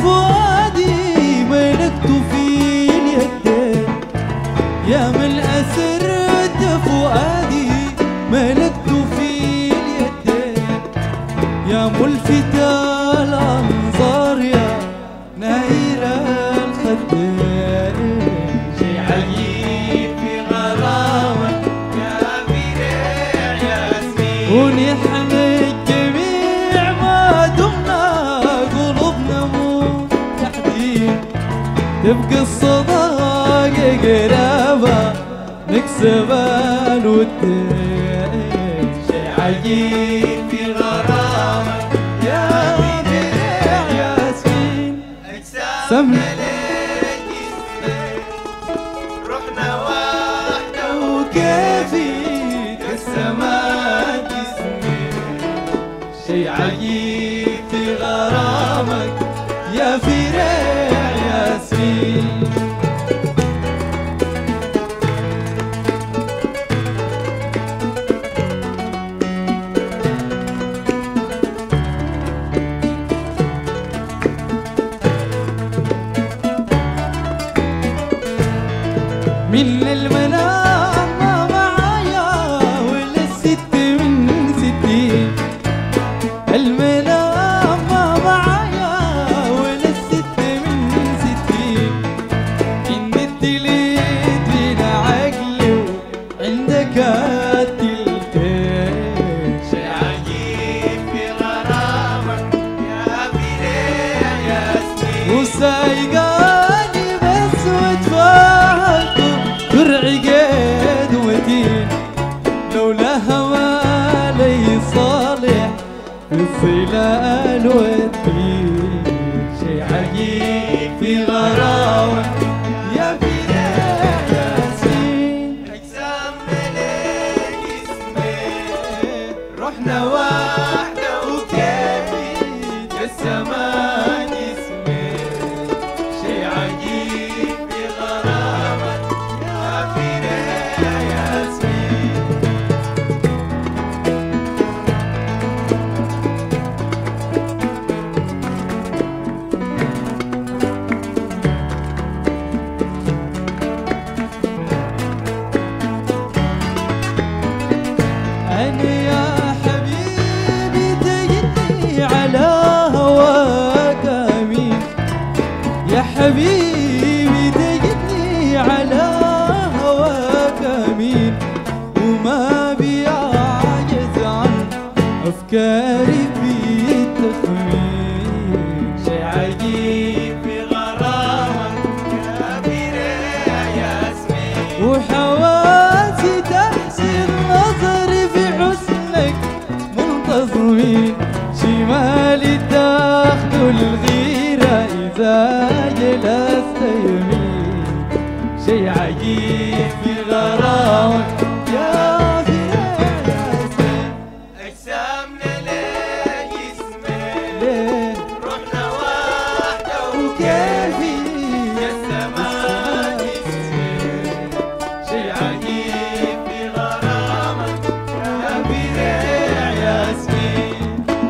فؤادي ملكته في اليدين، يا من أسرت فؤادي ملكته في اليدين، يا ملفت الأنظار يا ناير الخدين. شي عجيب في غرامك يا بريع ياسمين، ونحن الجميع ما دمنا قلوبنا متحدين، تبقى الصداقة قرابة نكسب الودين. شي عجيب في غرامك يا بريع ياسمين، أجسام لك جسمك روحنا واحدة وكيفي كالسماء جسمك. شي عجيب في غرامك يا بريع ياسمين. من المنام ما معايا ولا الست من ستين، المنام ما معايا ولا الست من ستين، إن التليت بلا عقل وعندك التلتين. شي عجيب في غرامك يا بريع ياسمين، وسايقاني بس وتفاهمكم درع قيد ومتين، لولا هوا لي صالح في الظلال والدين. شي عجيب في غرامك يا بريع ياسمين، أجسام لك جسمك روحنا واحدة وكيفي كالسماء جسمك. شي عجيب في غرامك يا بريع ياسمين. أنا يا حبيبي تجدني على هواك أمين، يا حبيبي تجدني على هواك أمين، وما بيعجز عن أفكاري في التخمين. شي عجيب في غرامك يا بريع ياسمين، وحواسي تحسن نظري في حسنك منتظمين، شمالي تاخذ الغيرة إذا جلست يمين. شي عجيب في غرامك يا بريع ياسمين، أجسام لك جسمك ليه روحنا واحدة وكيفي كالسماء جسمك. شي عجيب في غرامك يا بريع ياسمين.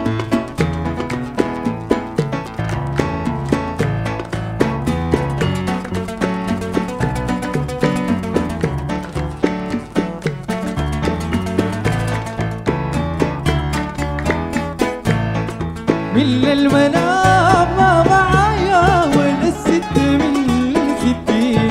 من المنام ما معايا ولا الست من ستين،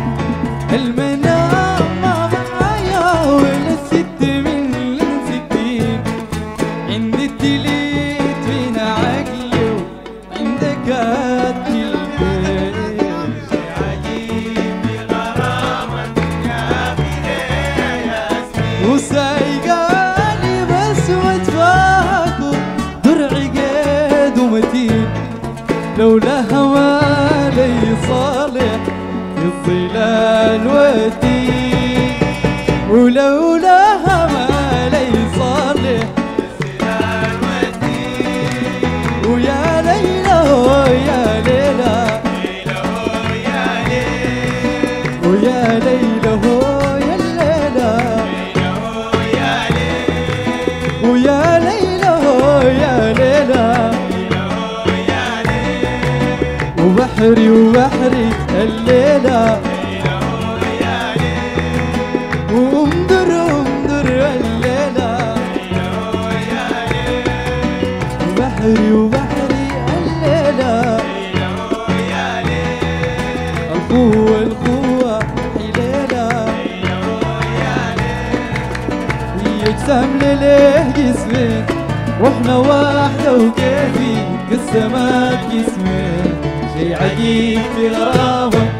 المنام ما معايا ولا الست من ستين، عند التليت فين عقلي وعندك التلتين. شي عجيب في غرامك يا بريع ياسمين، وسايقاني بس وتفاكم درع قيد ومتين، لولا هوا لي صالح في الظلال والدين، ولولا هوا لي صالح الزلال والدين. ويا ليلى ويا ليلى ليلى يا ليل، ويا ليلى ويا الليلى ليلى يا ليل، ويا ليلى ويا ليلى ليلى يا ليل. بحري وبحري الليلة وامدر امدر الليلة بحري وبحري الليلة القوة القوة حليلة يقسم لليه جسمين روحنا واحدة وكيفي قسمات جسمين شي عجيب في غرامة